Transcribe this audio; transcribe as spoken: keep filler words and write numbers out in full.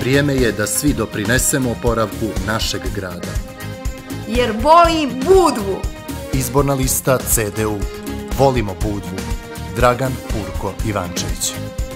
Vrijeme je da svi doprinesemo oporavku našeg grada. Jer volim Budvu. Izborna lista C D U. Volimo Budvu. Dragan Purko Ivančević.